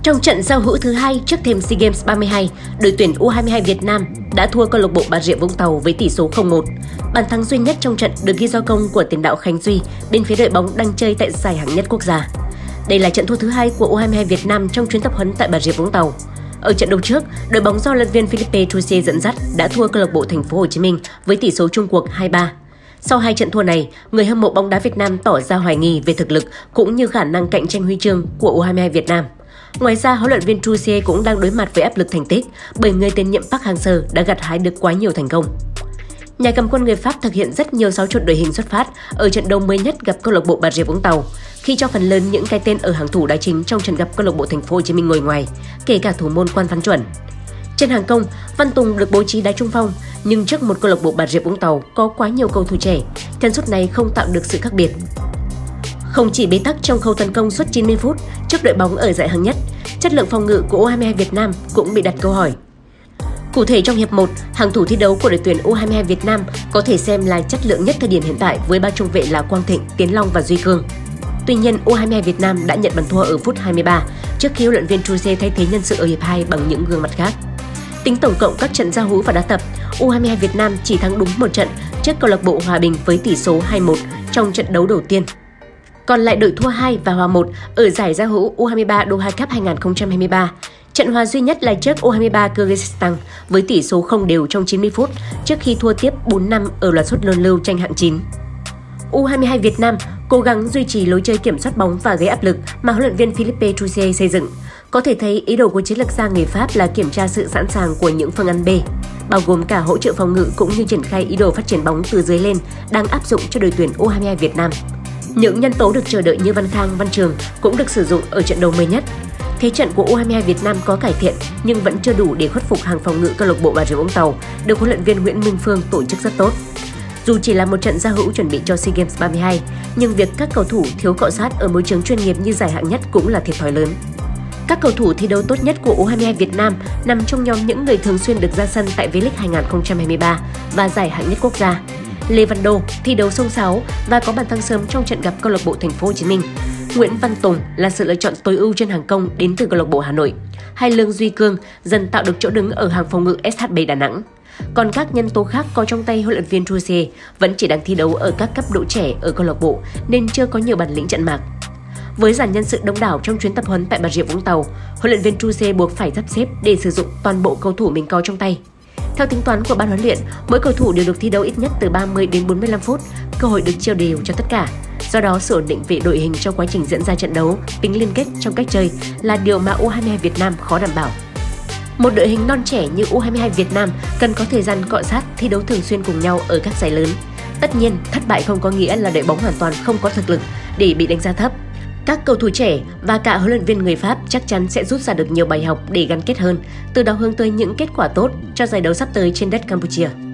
Trong trận giao hữu thứ hai trước thềm SEA Games 32, đội tuyển U22 Việt Nam đã thua câu lạc bộ Bà Rịa Vũng Tàu với tỷ số 0-1. Bàn thắng duy nhất trong trận được ghi do công của tiền đạo Khánh Duy bên phía đội bóng đang chơi tại giải hạng nhất quốc gia. Đây là trận thua thứ hai của U22 Việt Nam trong chuyến tập huấn tại Bà Rịa Vũng Tàu. Ở trận đấu trước, đội bóng do huấn luyện viên Philippe Troussier dẫn dắt đã thua câu lạc bộ Thành phố Hồ Chí Minh với tỷ số chung cuộc 2-3. Sau hai trận thua này, người hâm mộ bóng đá Việt Nam tỏ ra hoài nghi về thực lực cũng như khả năng cạnh tranh huy chương của U22 Việt Nam. Ngoài ra, huấn luyện viên Troussier cũng đang đối mặt với áp lực thành tích bởi người tiền nhiệm Park Hang-seo đã gặt hái được quá nhiều thành công. Nhà cầm quân người Pháp thực hiện rất nhiều xáo trộn đội hình xuất phát ở trận đấu mới nhất gặp câu lạc bộ Bà Rịa Vũng Tàu, khi cho phần lớn những cái tên ở hàng thủ đá chính trong trận gặp câu lạc bộ Thành phố Hồ Chí Minh ngồi ngoài, kể cả thủ môn Quan Văn Chuẩn. Trên hàng công, Văn Tùng được bố trí đá trung phong, nhưng trước một câu lạc bộ Bà Rịa Vũng Tàu có quá nhiều cầu thủ trẻ, chân sút này không tạo được sự khác biệt. Không chỉ bế tắc trong khâu tấn công suốt 90 phút trước đội bóng ở giải hạng nhất, chất lượng phòng ngự của U22 Việt Nam cũng bị đặt câu hỏi. Cụ thể trong hiệp 1, hàng thủ thi đấu của đội tuyển U22 Việt Nam có thể xem là chất lượng nhất thời điểm hiện tại với ba trung vệ là Quang Thịnh, Tiến Long và Duy Cương. Tuy nhiên, U22 Việt Nam đã nhận bàn thua ở phút 23 trước khi huấn luyện viên Troussier thay thế nhân sự ở hiệp 2 bằng những gương mặt khác. Tính tổng cộng các trận giao hữu và đá tập, U22 Việt Nam chỉ thắng đúng một trận trước câu lạc bộ Hòa Bình với tỷ số 2-1 trong trận đấu đầu tiên. Còn lại đội thua 2 và hòa 1 ở giải giao hữu U23 Doha Cup 2023. Trận hòa duy nhất là trước U23 Kyrgyzstan với tỷ số không đều trong 90 phút trước khi thua tiếp 4-5 ở loạt sút luân lưu tranh hạng 9. U22 Việt Nam cố gắng duy trì lối chơi kiểm soát bóng và gây áp lực mà huấn luyện viên Philippe Troussier xây dựng. Có thể thấy ý đồ của chiến lược gia người Pháp là kiểm tra sự sẵn sàng của những phương án B, bao gồm cả hỗ trợ phòng ngự cũng như triển khai ý đồ phát triển bóng từ dưới lên đang áp dụng cho đội tuyển U22 Việt Nam. Những nhân tố được chờ đợi như Văn Khang, Văn Trường cũng được sử dụng ở trận đấu mới nhất. Thế trận của U22 Việt Nam có cải thiện nhưng vẫn chưa đủ để khuất phục hàng phòng ngự câu lạc bộ Bà Rịa Vũng Tàu được huấn luyện viên Nguyễn Minh Phương tổ chức rất tốt. Dù chỉ là một trận giao hữu chuẩn bị cho SEA Games 32, nhưng việc các cầu thủ thiếu cọ sát ở môi trường chuyên nghiệp như giải hạng nhất cũng là thiệt thòi lớn. Các cầu thủ thi đấu tốt nhất của U22 Việt Nam nằm trong nhóm những người thường xuyên được ra sân tại V-League 2023 và giải hạng nhất quốc gia. Lê Văn Đô thi đấu xông xáo và có bàn thắng sớm trong trận gặp câu lạc bộ Thành phố Hồ Chí Minh. Nguyễn Văn Tùng là sự lựa chọn tối ưu trên hàng công đến từ câu lạc bộ Hà Nội. Hay Lương Duy Cương dần tạo được chỗ đứng ở hàng phòng ngự SHB Đà Nẵng. Còn các nhân tố khác có trong tay huấn luyện viên Troussier vẫn chỉ đang thi đấu ở các cấp độ trẻ ở câu lạc bộ nên chưa có nhiều bản lĩnh trận mạc. Với dàn nhân sự đông đảo trong chuyến tập huấn tại Bà Rịa Vũng Tàu, huấn luyện viên Troussier buộc phải sắp xếp để sử dụng toàn bộ cầu thủ mình có trong tay. Theo tính toán của ban huấn luyện, mỗi cầu thủ đều được thi đấu ít nhất từ 30 đến 45 phút, cơ hội được chia đều cho tất cả. Do đó, sự ổn định về đội hình trong quá trình diễn ra trận đấu, tính liên kết trong cách chơi là điều mà U22 Việt Nam khó đảm bảo. Một đội hình non trẻ như U22 Việt Nam cần có thời gian cọ sát, thi đấu thường xuyên cùng nhau ở các giải lớn. Tất nhiên, thất bại không có nghĩa là đội bóng hoàn toàn không có thực lực để bị đánh giá thấp. Các cầu thủ trẻ và cả huấn luyện viên người Pháp chắc chắn sẽ rút ra được nhiều bài học để gắn kết hơn, từ đó hướng tới những kết quả tốt cho giải đấu sắp tới trên đất Campuchia.